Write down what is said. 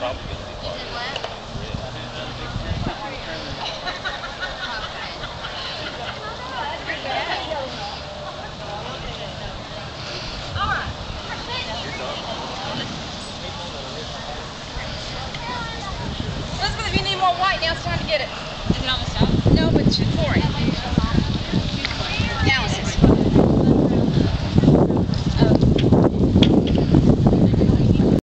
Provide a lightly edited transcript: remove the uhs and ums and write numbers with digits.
Elizabeth, if you need more white, now it's time to get it. Is it almost up? No, but she's pouring.